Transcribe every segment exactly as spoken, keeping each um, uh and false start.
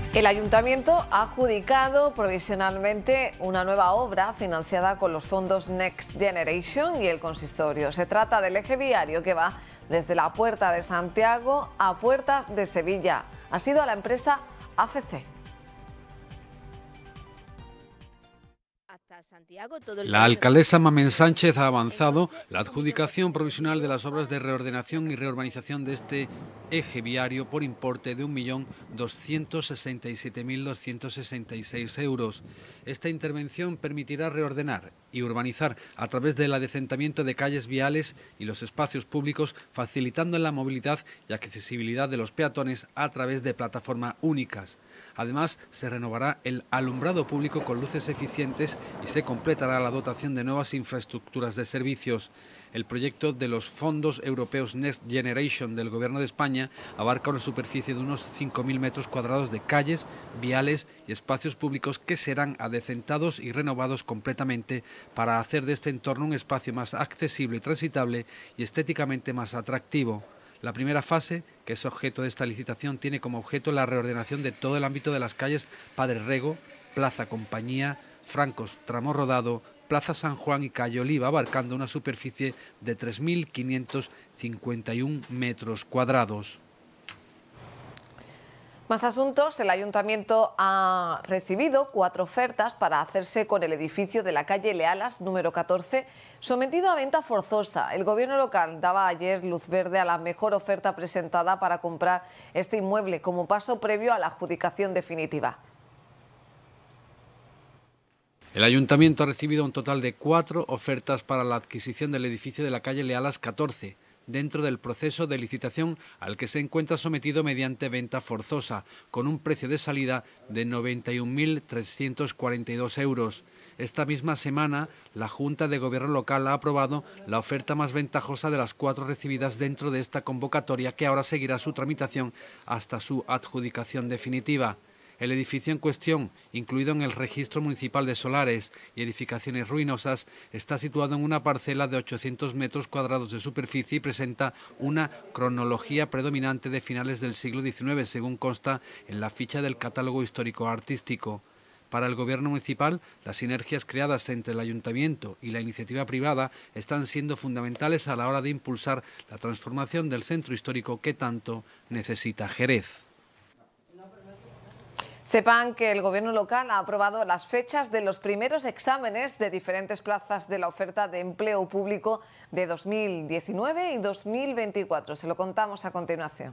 El Ayuntamiento ha adjudicado provisionalmente una nueva obra financiada con los fondos Next Generation y el consistorio. Se trata del eje viario que va desde la Puerta de Santiago a Puertas de Sevilla. Ha sido a la empresa A F C. La alcaldesa Mamen Sánchez ha avanzado la adjudicación provisional de las obras de reordenación y reurbanización de este eje viario por importe de un millón doscientos sesenta y siete mil doscientos sesenta y seis euros. Esta intervención permitirá reordenar y urbanizar a través del adecentamiento de calles viales y los espacios públicos, facilitando la movilidad y accesibilidad de los peatones a través de plataformas únicas. Además, se renovará el alumbrado público con luces eficientes y se completará la dotación de nuevas infraestructuras de servicios. El proyecto de los fondos europeos Next Generation del Gobierno de España abarca una superficie de unos cinco mil metros cuadrados de calles, viales y espacios públicos que serán adecentados y renovados completamente para hacer de este entorno un espacio más accesible y transitable y estéticamente más atractivo. La primera fase, que es objeto de esta licitación, tiene como objeto la reordenación de todo el ámbito de las calles Padre Rego, Plaza Compañía, Francos, Tramo Rodado, Plaza San Juan y Calle Oliva, abarcando una superficie de tres mil quinientos cincuenta y un metros cuadrados. Más asuntos. El Ayuntamiento ha recibido cuatro ofertas para hacerse con el edificio de la calle Lealas, número catorce, sometido a venta forzosa. El Gobierno local daba ayer luz verde a la mejor oferta presentada para comprar este inmueble como paso previo a la adjudicación definitiva. El Ayuntamiento ha recibido un total de cuatro ofertas para la adquisición del edificio de la calle Lealas catorce, dentro del proceso de licitación al que se encuentra sometido mediante venta forzosa, con un precio de salida de noventa y un mil trescientos cuarenta y dos euros. Esta misma semana, la Junta de Gobierno local ha aprobado la oferta más ventajosa de las cuatro recibidas dentro de esta convocatoria, que ahora seguirá su tramitación hasta su adjudicación definitiva. El edificio en cuestión, incluido en el Registro Municipal de Solares y Edificaciones Ruinosas, está situado en una parcela de ochocientos metros cuadrados de superficie y presenta una cronología predominante de finales del siglo diecinueve, según consta en la ficha del Catálogo Histórico Artístico. Para el Gobierno municipal, las sinergias creadas entre el Ayuntamiento y la iniciativa privada están siendo fundamentales a la hora de impulsar la transformación del centro histórico que tanto necesita Jerez. Sepan que el Gobierno local ha aprobado las fechas de los primeros exámenes de diferentes plazas de la oferta de empleo público de dos mil diecinueve y dos mil veinticuatro. Se lo contamos a continuación.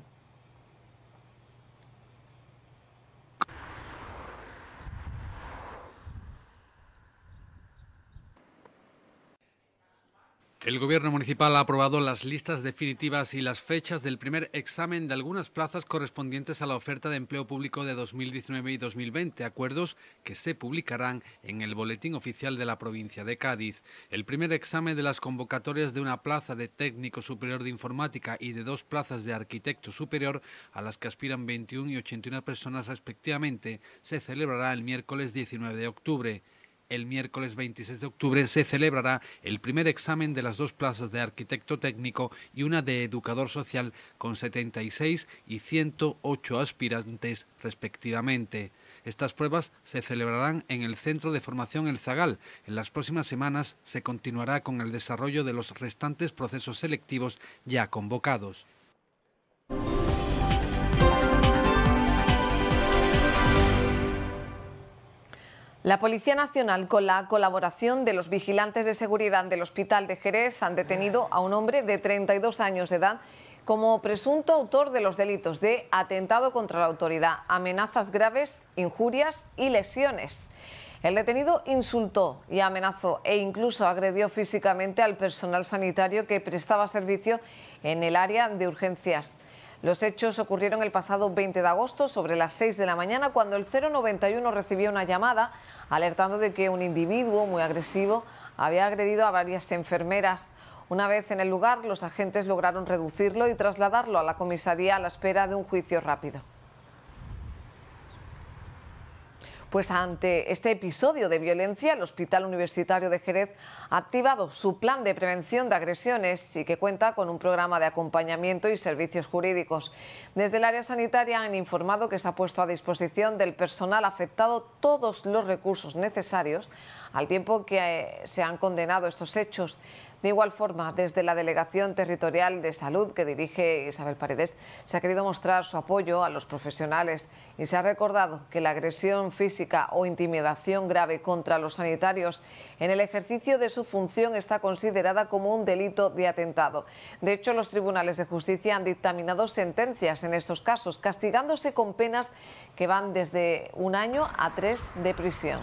El Gobierno municipal ha aprobado las listas definitivas y las fechas del primer examen de algunas plazas correspondientes a la oferta de empleo público de dos mil diecinueve y dos mil veinte, acuerdos que se publicarán en el Boletín Oficial de la provincia de Cádiz. El primer examen de las convocatorias de una plaza de técnico superior de informática y de dos plazas de arquitecto superior, a las que aspiran veintiuna y ochenta y una personas respectivamente, se celebrará el miércoles diecinueve de octubre. El miércoles veintiséis de octubre se celebrará el primer examen de las dos plazas de arquitecto técnico y una de educador social, con setenta y seis y ciento ocho aspirantes respectivamente. Estas pruebas se celebrarán en el Centro de Formación El Zagal. En las próximas semanas se continuará con el desarrollo de los restantes procesos selectivos ya convocados. La Policía Nacional, con la colaboración de los vigilantes de seguridad del Hospital de Jerez, han detenido a un hombre de treinta y dos años de edad como presunto autor de los delitos de atentado contra la autoridad, amenazas graves, injurias y lesiones. El detenido insultó y amenazó e incluso agredió físicamente al personal sanitario que prestaba servicio en el área de urgencias. Los hechos ocurrieron el pasado veinte de agosto sobre las seis de la mañana, cuando el cero noventa y uno recibió una llamada alertando de que un individuo muy agresivo había agredido a varias enfermeras. Una vez en el lugar, los agentes lograron reducirlo y trasladarlo a la comisaría a la espera de un juicio rápido. Pues ante este episodio de violencia, el Hospital Universitario de Jerez ha activado su plan de prevención de agresiones y que cuenta con un programa de acompañamiento y servicios jurídicos. Desde el área sanitaria han informado que se ha puesto a disposición del personal afectado todos los recursos necesarios, al tiempo que se han condenado estos hechos. De igual forma, desde la Delegación Territorial de Salud que dirige Isabel Paredes, se ha querido mostrar su apoyo a los profesionales y se ha recordado que la agresión física o intimidación grave contra los sanitarios en el ejercicio de su función está considerada como un delito de atentado. De hecho, los tribunales de justicia han dictaminado sentencias en estos casos, castigándose con penas que van desde un año a tres de prisión.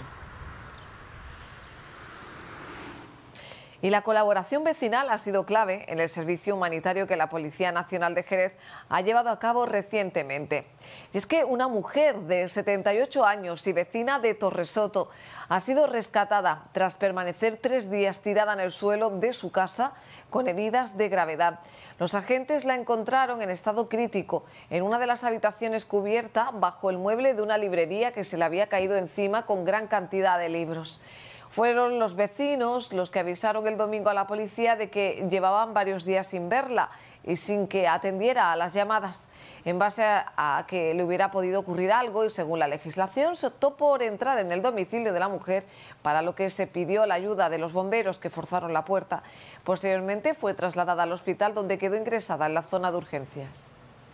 Y la colaboración vecinal ha sido clave en el servicio humanitario que la Policía Nacional de Jerez ha llevado a cabo recientemente. Y es que una mujer de setenta y ocho años y vecina de Torresoto ha sido rescatada tras permanecer tres días tirada en el suelo de su casa con heridas de gravedad. Los agentes la encontraron en estado crítico en una de las habitaciones cubierta bajo el mueble de una librería que se le había caído encima con gran cantidad de libros. Fueron los vecinos los que avisaron el domingo a la policía de que llevaban varios días sin verla y sin que atendiera a las llamadas. En base a que le hubiera podido ocurrir algo y según la legislación se optó por entrar en el domicilio de la mujer, para lo que se pidió la ayuda de los bomberos que forzaron la puerta. Posteriormente fue trasladada al hospital, donde quedó ingresada en la zona de urgencias.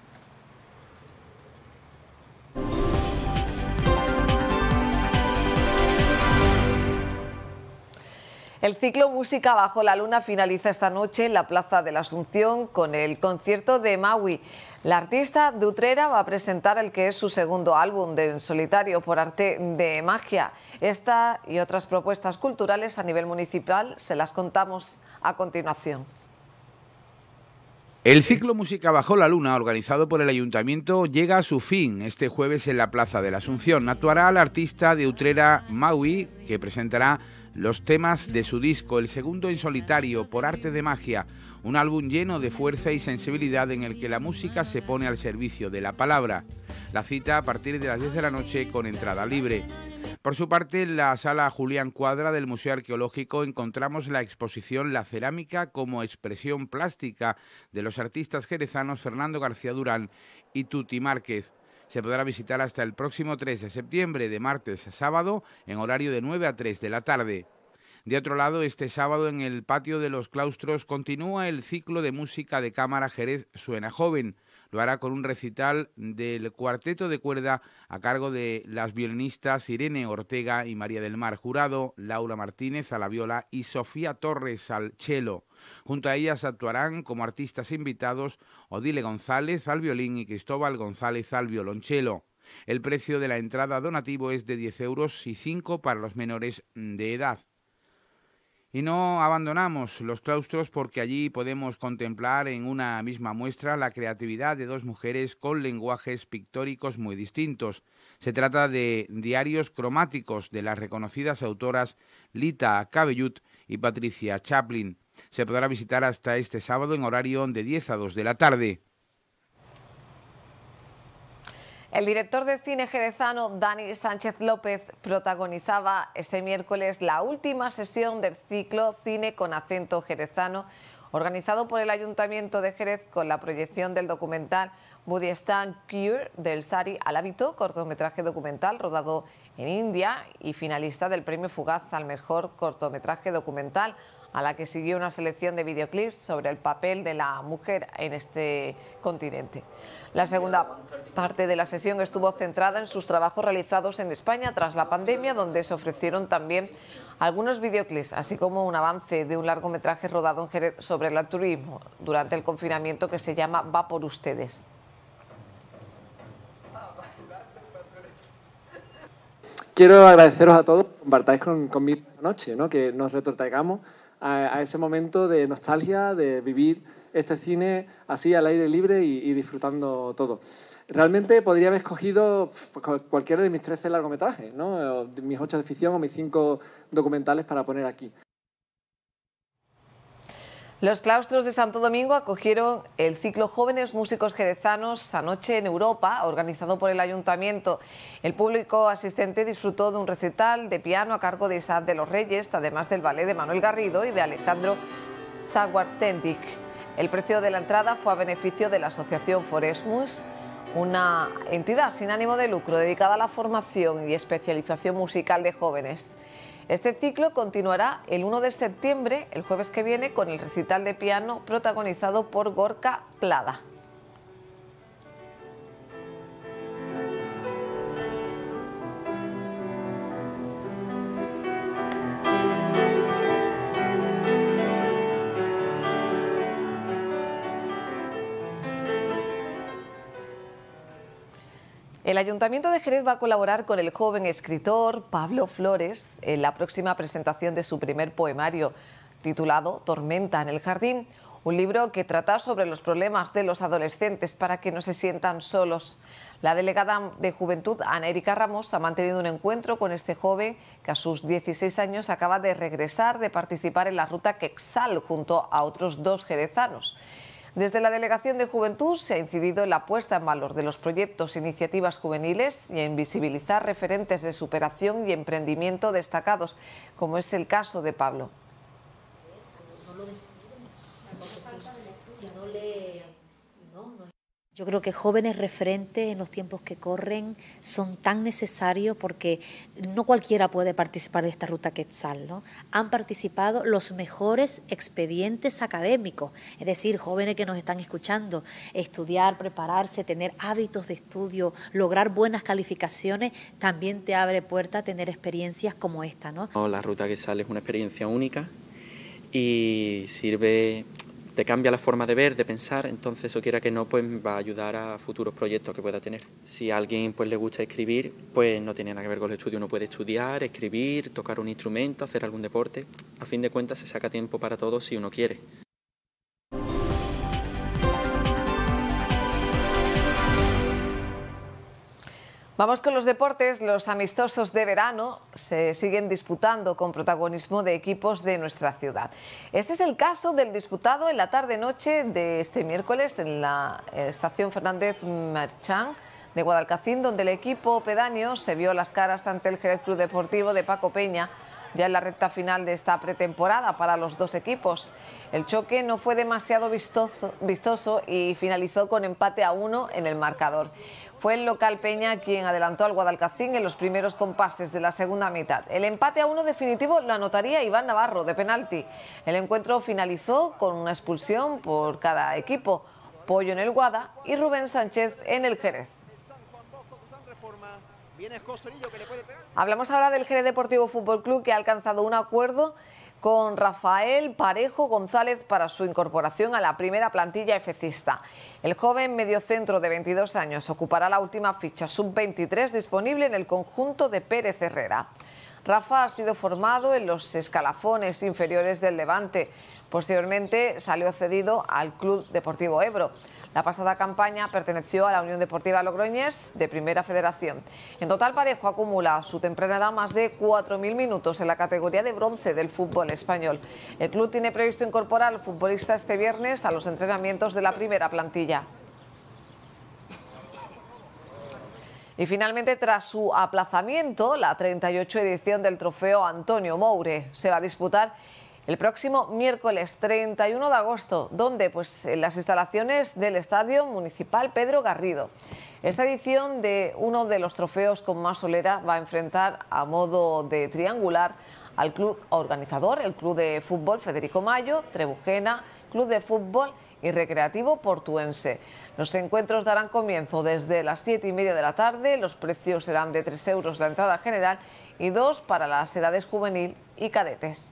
El ciclo Música Bajo la Luna finaliza esta noche en la Plaza de la Asunción con el concierto de Maui. La artista de Utrera va a presentar el que es su segundo álbum de en solitario, Por Arte de Magia. Esta y otras propuestas culturales a nivel municipal se las contamos a continuación. El ciclo Música Bajo la Luna, organizado por el Ayuntamiento, llega a su fin. Este jueves en la Plaza de la Asunción actuará la artista de Utrera, Maui, que presentará los temas de su disco, el segundo en solitario, Por Arte de Magia, un álbum lleno de fuerza y sensibilidad en el que la música se pone al servicio de la palabra. La cita a partir de las diez de la noche con entrada libre. Por su parte, en la sala Julián Cuadra del Museo Arqueológico encontramos la exposición La cerámica como expresión plástica de los artistas jerezanos Fernando García Durán y Tuti Márquez. Se podrá visitar hasta el próximo tres de septiembre, de martes a sábado, en horario de nueve a tres de la tarde. De otro lado, este sábado en el patio de los claustros continúa el ciclo de música de cámara Jerez Suena Joven. Lo hará con un recital del cuarteto de cuerda a cargo de las violinistas Irene Ortega y María del Mar Jurado, Laura Martínez a la viola y Sofía Torres al cello. Junto a ellas actuarán como artistas invitados Odile González al violín y Cristóbal González al violonchelo. El precio de la entrada donativo es de diez euros y cinco para los menores de edad. Y no abandonamos los claustros porque allí podemos contemplar en una misma muestra la creatividad de dos mujeres con lenguajes pictóricos muy distintos. Se trata de diarios cromáticos de las reconocidas autoras Lita Cabellut y Patricia Chaplin. Se podrá visitar hasta este sábado en horario de diez a dos de la tarde. El director de cine jerezano Dani Sánchez López protagonizaba este miércoles la última sesión del ciclo Cine con acento jerezano, organizado por el Ayuntamiento de Jerez con la proyección del documental Budistan Cure del Sari Alábito, cortometraje documental rodado en India y finalista del premio Fugaz al mejor cortometraje documental, a la que siguió una selección de videoclips sobre el papel de la mujer en este continente. La segunda parte de la sesión estuvo centrada en sus trabajos realizados en España tras la pandemia, donde se ofrecieron también algunos videoclips, así como un avance de un largometraje rodado en Jerez sobre el turismo durante el confinamiento que se llama Va por ustedes. Quiero agradeceros a todos que compartáis con, conmigo esta noche, ¿no? Que nos retrotraigamos a, a ese momento de nostalgia, de vivir este cine así al aire libre y, y disfrutando todo. Realmente podría haber escogido cualquiera de mis trece largometrajes, ¿no? Mis ocho de ficción o mis cinco documentales para poner aquí. Los claustros de Santo Domingo acogieron el ciclo Jóvenes Músicos Jerezanos Anoche en Europa, organizado por el Ayuntamiento. El público asistente disfrutó de un recital de piano a cargo de Isaac de los Reyes, además del ballet de Manuel Garrido y de Alejandro Zaguartendic. El precio de la entrada fue a beneficio de la Asociación Foresmus, una entidad sin ánimo de lucro dedicada a la formación y especialización musical de jóvenes. Este ciclo continuará el uno de septiembre, el jueves que viene, con el recital de piano protagonizado por Gorka Plada. El Ayuntamiento de Jerez va a colaborar con el joven escritor Pablo Flores en la próxima presentación de su primer poemario, titulado Tormenta en el Jardín, un libro que trata sobre los problemas de los adolescentes para que no se sientan solos. La delegada de Juventud, Ana Erika Ramos, ha mantenido un encuentro con este joven que a sus dieciséis años acaba de regresar de participar en la ruta Quexal junto a otros dos jerezanos. Desde la Delegación de Juventud se ha incidido en la puesta en valor de los proyectos e iniciativas juveniles y en visibilizar referentes de superación y emprendimiento destacados, como es el caso de Pablo. Yo creo que jóvenes referentes en los tiempos que corren son tan necesarios porque no cualquiera puede participar de esta ruta Quetzal, ¿no? Han participado los mejores expedientes académicos, es decir, jóvenes que nos están escuchando, estudiar, prepararse, tener hábitos de estudio, lograr buenas calificaciones, también te abre puerta a tener experiencias como esta, ¿no? La ruta Quetzal es una experiencia única y sirve... te cambia la forma de ver, de pensar, entonces eso quiera que no, pues va a ayudar a futuros proyectos que pueda tener. Si a alguien pues le gusta escribir, pues no tiene nada que ver con el estudio, uno puede estudiar, escribir, tocar un instrumento, hacer algún deporte. A fin de cuentas se saca tiempo para todo si uno quiere. Vamos con los deportes. Los amistosos de verano se siguen disputando con protagonismo de equipos de nuestra ciudad. Este es el caso del disputado en la tarde-noche de este miércoles en la estación Fernández Marchán de Guadalcacín, donde el equipo pedáneo se vio las caras ante el Jerez Club Deportivo de Paco Peña, ya en la recta final de esta pretemporada para los dos equipos. El choque no fue demasiado vistoso, vistoso y finalizó con empate a uno en el marcador. Fue el local Peña quien adelantó al Guadalcacín en los primeros compases de la segunda mitad. El empate a uno definitivo lo anotaría Iván Navarro de penalti. El encuentro finalizó con una expulsión por cada equipo, Pollo en el Guada y Rubén Sánchez en el Jerez. Hablamos ahora del Jerez Deportivo Fútbol Club, que ha alcanzado un acuerdo con Rafael Parejo González para su incorporación a la primera plantilla efecista. El joven mediocentro de veintidós años ocupará la última ficha sub veintitrés disponible en el conjunto de Pérez Herrera. Rafa ha sido formado en los escalafones inferiores del Levante. Posteriormente salió cedido al Club Deportivo Ebro. La pasada campaña perteneció a la Unión Deportiva Logroñés de Primera Federación. En total, Parejo acumula a su temprana edad más de cuatro mil minutos en la categoría de bronce del fútbol español. El club tiene previsto incorporar al futbolista este viernes a los entrenamientos de la primera plantilla. Y finalmente, tras su aplazamiento, la treinta y ocho edición del Trofeo Antonio Moure se va a disputar el próximo miércoles treinta y uno de agosto, donde pues en las instalaciones del Estadio Municipal Pedro Garrido. Esta edición de uno de los trofeos con más solera va a enfrentar a modo de triangular al club organizador, el Club de Fútbol Federico Mayo, Trebujena, Club de Fútbol y Recreativo Portuense. Los encuentros darán comienzo desde las siete y media de la tarde. Los precios serán de tres euros la entrada general y dos para las edades juvenil y cadetes.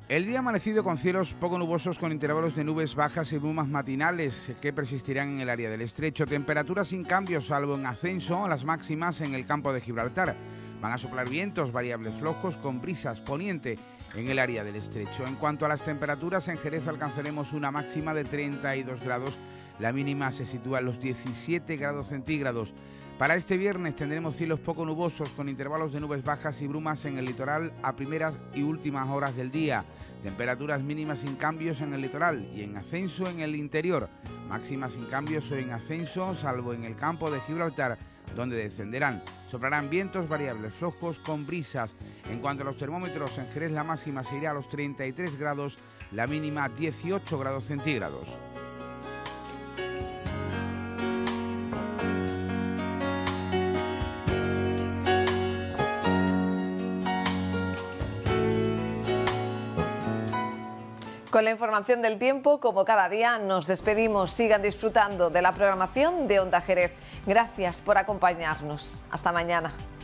El día ha amanecido con cielos poco nubosos con intervalos de nubes bajas y brumas matinales que persistirán en el área del estrecho. Temperaturas sin cambios, salvo en ascenso, las máximas en el campo de Gibraltar. Van a soplar vientos variables flojos con brisas poniente en el área del estrecho. En cuanto a las temperaturas, en Jerez alcanzaremos una máxima de treinta y dos grados. La mínima se sitúa en los diecisiete grados centígrados. Para este viernes tendremos cielos poco nubosos con intervalos de nubes bajas y brumas en el litoral a primeras y últimas horas del día. Temperaturas mínimas sin cambios en el litoral y en ascenso en el interior. Máximas sin cambios o en ascenso, salvo en el campo de Gibraltar, donde descenderán. Soplarán vientos variables flojos con brisas. En cuanto a los termómetros, en Jerez la máxima se irá a los treinta y tres grados, la mínima dieciocho grados centígrados. Con la información del tiempo, como cada día, nos despedimos. Sigan disfrutando de la programación de Onda Jerez. Gracias por acompañarnos. Hasta mañana.